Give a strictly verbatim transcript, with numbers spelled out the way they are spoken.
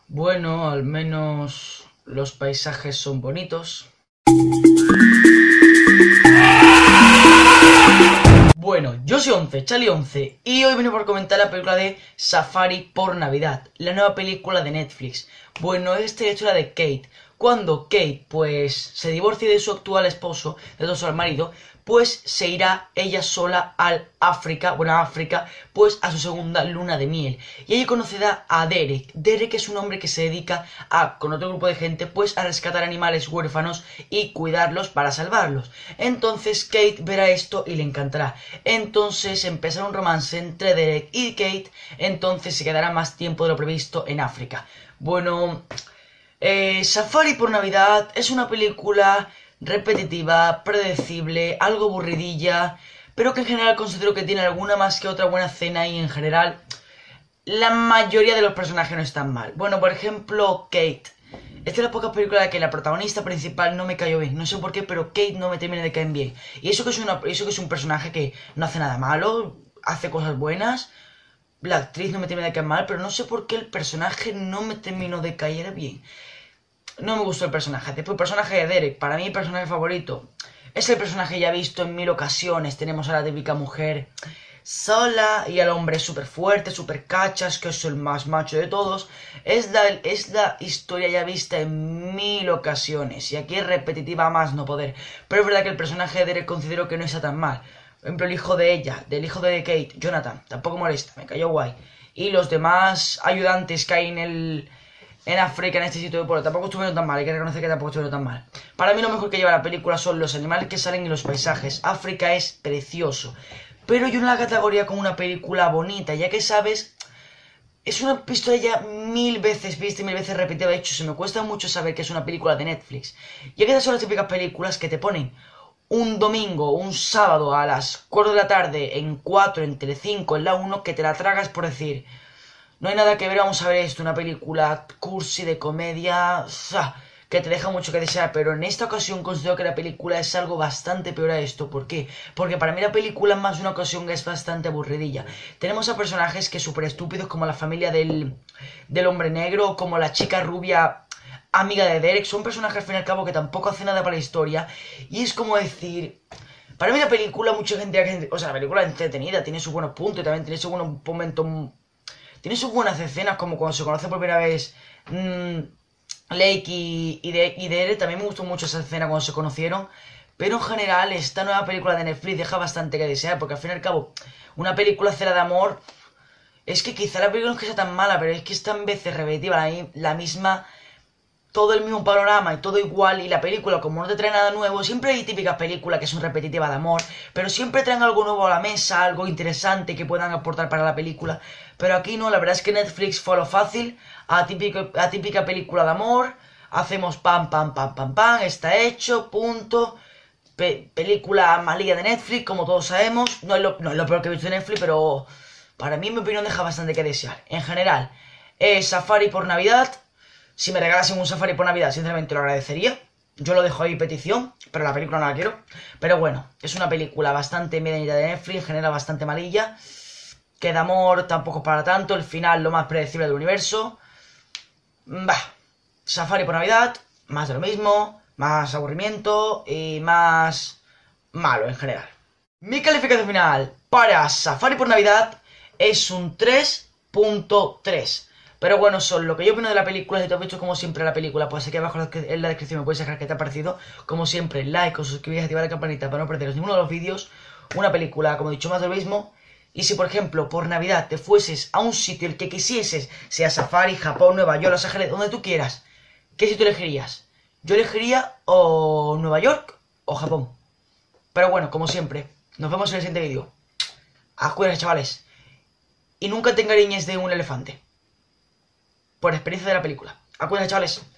Bueno, al menos los paisajes son bonitos. Bueno, yo soy Once, Charlie Once, y hoy vengo por comentar la película de Safari por Navidad, la nueva película de Netflix. Bueno, esta es la historia de Kate. Cuando Kate, pues, se divorcie de su actual esposo, de su marido, pues se irá ella sola al África, bueno, a África, pues a su segunda luna de miel. Y allí conocerá a Derek. Derek es un hombre que se dedica a, con otro grupo de gente, pues a rescatar animales huérfanos y cuidarlos para salvarlos. Entonces Kate verá esto y le encantará. Entonces empezará un romance entre Derek y Kate, entonces se quedará más tiempo de lo previsto en África. Bueno... Eh, Safari por Navidad es una película repetitiva, predecible, algo aburridilla, pero que en general considero que tiene alguna más que otra buena escena y en general la mayoría de los personajes no están mal. Bueno, por ejemplo, Kate. Esta es la poca película que la protagonista principal no me cayó bien, no sé por qué, pero Kate no me termina de caer bien. Y eso que es, una, eso que es un personaje que no hace nada malo, hace cosas buenas. La actriz no me termina de caer mal, pero no sé por qué el personaje no me terminó de caer bien. No me gustó el personaje. Después el personaje de Derek, para mí el personaje favorito es el personaje ya visto en mil ocasiones. Tenemos a la típica mujer sola y al hombre súper fuerte, súper cachas, que es el más macho de todos. Es la, es la historia ya vista en mil ocasiones y aquí es repetitiva a más no poder. Pero es verdad que el personaje de Derek considero que no está tan mal. Por ejemplo, el hijo de ella, del hijo de Kate, Jonathan, tampoco molesta, me cayó guay. Y los demás ayudantes que hay en el... en África, en este sitio de pueblo, tampoco estuvieron tan mal, hay que reconocer que tampoco estuvieron tan mal. Para mí lo mejor que lleva la película son los animales que salen y los paisajes. África es precioso, pero yo no la categoría como una película bonita, ya que sabes, es una historia ya mil veces vista y mil veces repetida. De hecho, se me cuesta mucho saber que es una película de Netflix, ya que esas son las típicas películas que te ponen un domingo, un sábado a las cuatro de la tarde, en cuatro, en Telecinco, en la uno, que te la tragas por decir... No hay nada que ver, vamos a ver esto, una película cursi de comedia, que te deja mucho que desear, pero en esta ocasión considero que la película es algo bastante peor a esto. ¿Por qué? Porque para mí la película en más de una ocasión es bastante aburridilla. Tenemos a personajes que súper estúpidos, como la familia del, del hombre negro, como la chica rubia amiga de Derek, son personajes al fin y al cabo que tampoco hacen nada para la historia, y es como decir... Para mí la película, mucha gente, o sea, la película es entretenida, tiene sus buenos puntos y también tiene sus buenos momentos... Tiene sus buenas escenas, como cuando se conoce por primera vez mmm, Lake y, y, de, y Derek. También me gustó mucho esa escena cuando se conocieron. Pero en general, esta nueva película de Netflix deja bastante que desear. Porque al fin y al cabo, una película cera de amor... Es que quizá la película no es que sea tan mala, pero es que está en veces repetitiva. La, la misma... Todo el mismo panorama y todo igual. Y la película, como no te trae nada nuevo, siempre hay típicas películas que son repetitivas de amor, pero siempre traen algo nuevo a la mesa, algo interesante que puedan aportar para la película. Pero aquí no, la verdad es que Netflix fue a lo fácil, a típica, a típica película de amor. Hacemos pam, pam, pam, pam, pam, está hecho, punto. Pe película malilla de Netflix, como todos sabemos. No es, lo, no es lo peor que he visto de Netflix, pero para mí, en mi opinión, deja bastante que desear. En general, eh, Safari por Navidad. Si me regalasen un Safari por Navidad, sinceramente lo agradecería. Yo lo dejo ahí petición, pero la película no la quiero. Pero bueno, es una película bastante medianita de Netflix, en general bastante malilla. Que de amor tampoco para tanto, el final lo más predecible del universo. Bah, Safari por Navidad, más de lo mismo, más aburrimiento y más malo en general. Mi calificación final para Safari por Navidad es un tres punto tres. Pero bueno, son lo que yo opino de la película. Si te has visto como siempre la película, pues aquí abajo en la descripción me puedes dejar qué te ha parecido. Como siempre, like o suscribir y activar la campanita para no perderos ninguno de los vídeos. Una película, como he dicho, más de lo mismo. Y si por ejemplo, por Navidad te fueses a un sitio el que quisieses, sea Safari, Japón, Nueva York, Los Ángeles, donde tú quieras, ¿qué sitio elegirías? Yo elegiría o Nueva York o Japón. Pero bueno, como siempre, nos vemos en el siguiente vídeo. Acuérdense, chavales. Y nunca te encariñes de un elefante. Por experiencia de la película. Acuérdense, chavales.